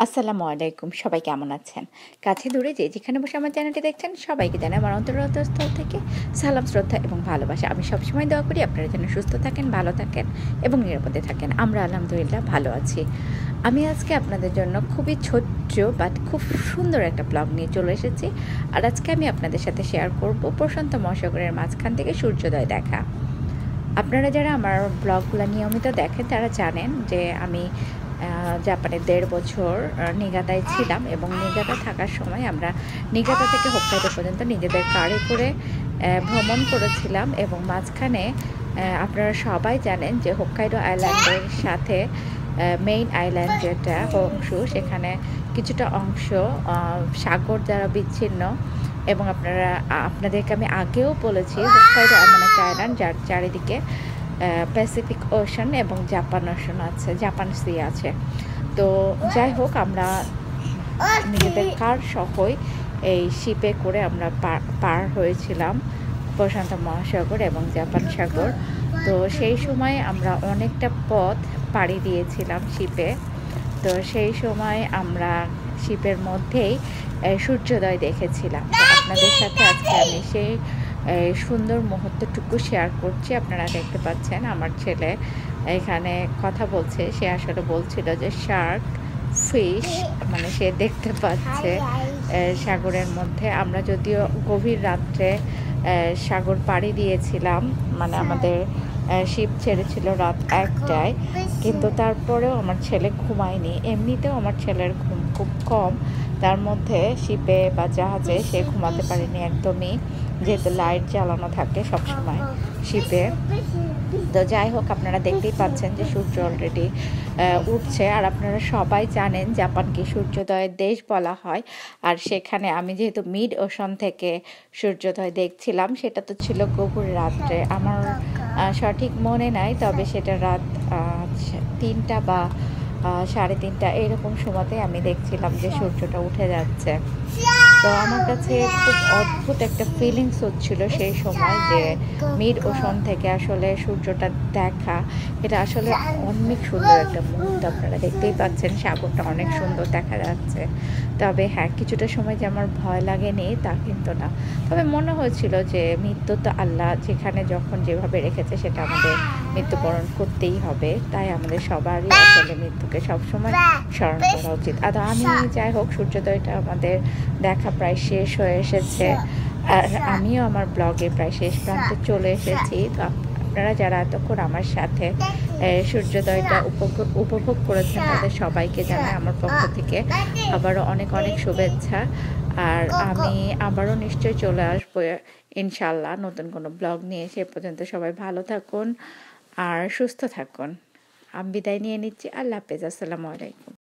আসসালামু আলাইকুম, সবাই কেমন আছেন? কাছে দূরে যেখানে বসে আমার চ্যানেলটি দেখছেন সবাইকে জানাই আমার অন্তরস্থল থেকে সালাম, শ্রদ্ধা এবং ভালোবাসা। আমি সবসময় দোয়া করি আপনারা যেন সুস্থ থাকেন, ভালো থাকেন এবং নিরাপদে থাকেন। আমরা আলহামদুলিল্লাহ ভালো আছি। আমি আজকে আপনাদের জন্য খুবই ছোট্ট বাট খুব সুন্দর একটা ব্লগ নিয়ে চলে এসেছি। আর আজকে আমি আপনাদের সাথে শেয়ার করব প্রশান্ত মহাসাগরের মাঝখান থেকে সূর্যোদয় দেখা। আপনারা যারা আমার ব্লগগুলো নিয়মিত দেখেন তারা জানেন যে আমি জাপানে 1.5 বছর নিগাতায় ছিলাম এবং নিগাতা থাকার সময় আমরা নিগাতা থেকে হোক্কাইডো পর্যন্ত নিজেদের কারে করে ভ্রমণ করেছিলাম এবং মাঝখানে আপনারা সবাই জানেন যে হোক্কাইডো আইল্যান্ডের সাথে মেইন আইল্যান্ড যেটা হংশু, সেখানে কিছুটা অংশ সাগর দ্বারা বিচ্ছিন্ন এবং আপনাদেরকে আমি আগেও বলেছি হোক্কাইডো এমন একটা আইল্যান্ড যার চারিদিকে প্যাসিফিক ওশান এবং জাপান সি আছে। তো যাই হোক, আমরা নিজেদের কার সহই এই শিপে করে আমরা পার হয়েছিলাম প্রশান্ত মহাসাগর এবং জাপান সাগর। তো সেই সময় আমরা অনেকটা পথ পাড়ি দিয়েছিলাম শিপে। তো সেই সময় আমরা শিপের মধ্যেই সূর্যোদয় দেখেছিলাম। আপনাদের সাথে আজকে আমি সেই সুন্দর মুহূর্তটুকু শেয়ার করছি। আপনারা দেখতে পাচ্ছেন আমার ছেলে এখানে কথা বলছে, সে আসলে বলছিল যে শার্ক ফিশ মানে সে দেখতে পাচ্ছে সাগরের মধ্যে। আমরা যদিও গভীর রাত্রে সাগর পাড়ি দিয়েছিলাম, মানে আমাদের শিপ ছেড়েছিল রাত 1টায়, কিন্তু তারপরেও আমার ছেলে ঘুমায়নি। এমনিতেও আমার ছেলের ঘুম খুব কম, তার মধ্যে শিপে বা জাহাজে সে ঘুমাতে পারেনি একদমই, যেহেতু লাইট জ্বালানো থাকে সবসময় শিপে। তো যাই হোক, আপনারা দেখতেই পাচ্ছেন যে সূর্য অলরেডি উঠছে। আর আপনারা সবাই জানেন জাপানকে সূর্যোদয়ের দেশ বলা হয়। আর সেখানে আমি যেহেতু মিড ওশান থেকে সূর্যোদয় দেখছিলাম, সেটা তো ছিল গভীর রাত্রে। আমার সঠিক মনে নাই, তবে সেটা রাত 3টা বা 3:30 এরকম সময়তে আমি দেখছিলাম যে সূর্যটা উঠে যাচ্ছে। তো আমার কাছে খুব অদ্ভুত একটা ফিলিংস হচ্ছিল সেই সময় যে মিড ওশান থেকে আসলে সূর্যটা দেখা, এটা আসলে অনেক সুন্দর একটা মুহূর্ত। আপনারা দেখতেই পাচ্ছেন সাগরটা অনেক সুন্দর দেখা যাচ্ছে। তবে হ্যাঁ, কিছুটা সময় যে আমার ভয় লাগেনি তা কিন্তু না, তবে মনে হয়েছিল যে মৃত্যু তো আল্লাহ যেখানে যখন যেভাবে রেখেছে সেটা আমাদের মৃত্যুবরণ করতেই হবে, তাই আমাদের সবারই আসলে মৃত্যুকে সবসময় স্মরণ করা উচিত। আর আমি যাই হোক, সূর্যোদয়টা আমাদের দেখা প্রায় শেষ হয়ে এসেছে আর আমিও আমার ব্লগে প্রায় শেষ প্রান্তে চলে এসেছি। তো আপনারা যারা এতক্ষণ আমার সাথে সূর্যোদয়টা উপভোগ করেছেন তাদের সবাইকে জানাই আমার পক্ষ থেকে আবারও অনেক অনেক শুভেচ্ছা। আর আমি আবারও নিশ্চয়ই চলে আসবো ইনশাল্লাহ নতুন কোনো ব্লগ নিয়ে। সে পর্যন্ত সবাই ভালো থাকুন আর সুস্থ থাকুন। আমি বিদায় নিয়ে নিচ্ছি। আল্লাহ হাফেজ। আসসালামু আলাইকুম।